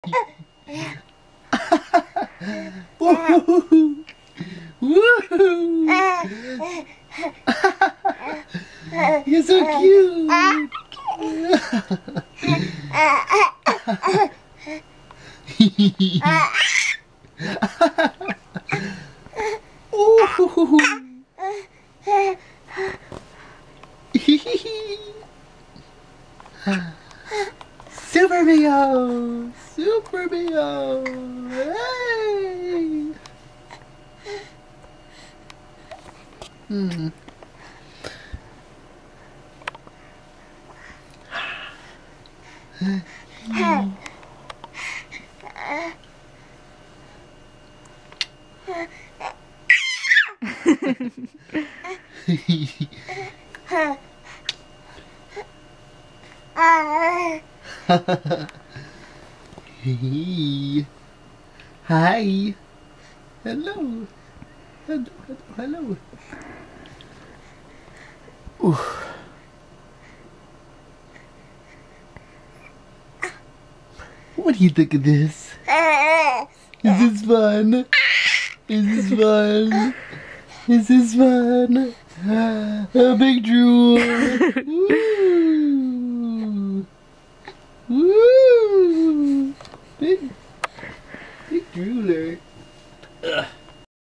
Woohoo! Woohoo! You're so cute! Super Meo! Super Meo! Hey! Hey. Hi. Hello. Hello. Hello. Oof. What do you think of this? Is this fun? Is this fun? Is this fun? A big drool. Woo.